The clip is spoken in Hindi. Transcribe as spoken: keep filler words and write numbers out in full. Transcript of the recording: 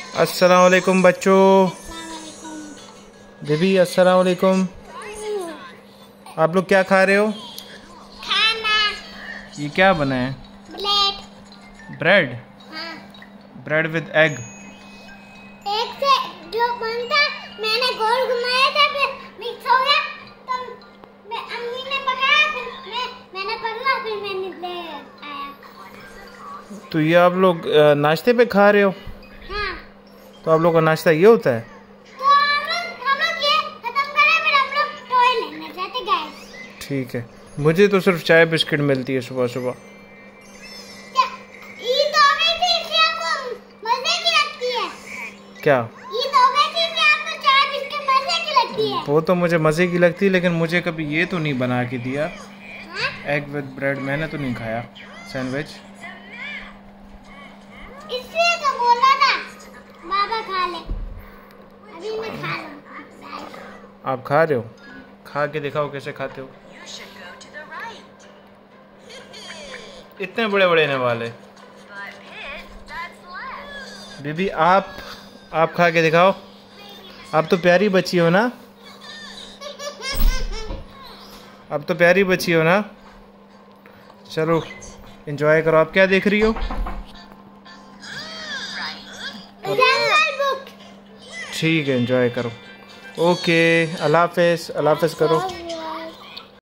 अस्सलाम वालेकुम बच्चों। बेबी अस्सलाम वालेकुम। आप लोग क्या खा रहे हो? खाना। ये क्या बना है? ब्रेड। ब्रेड? हाँ। Bread with egg. एक से जो बनता मैंने गोल घुमाया था, फिर मिक्स हो गया, तो मैं अम्मी ने पकाया, फिर मैं मैंने पकड़ा, फिर मैंने ले आया। तो ये आप लोग अ, नाश्ते पे खा रहे हो? हाँ। तो आप लोग का नाश्ता ये होता है? तो हम लोग हम लोग ये खत्म करें, फिर हम लोग टॉय लेने जाते गाइस। ठीक है। मुझे तो सिर्फ चाय बिस्किट मिलती है सुबह सुबह। क्या ईद हो गई थी इसलिए आपको मजे की लगती है? क्या ईद हो गई थी इसलिए आपको चाय बिस्किट मजे की लगती है? वो तो मुझे मज़े की लगती है, लेकिन मुझे कभी ये तो नहीं बना के दिया। हाँ? एग विद ब्रेड मैंने तो नहीं खाया। सैंडविच। इसलिए तो बोला था बाबा खा ले, अभी मैं खा लूं। आप खा रहे हो? खा के दिखाओ कैसे खाते हो। इतने बड़े बड़े ने वाले। बीबी आप आप खा के दिखाओ। आप तो प्यारी बच्ची हो ना? अब तो प्यारी बच्ची हो ना? चलो एंजॉय करो। आप क्या देख रही हो? Jungle Book. ठीक है, एंजॉय करो। ओके, अल्लाह हाफिज़। अल्लाह हाफिज़ करो।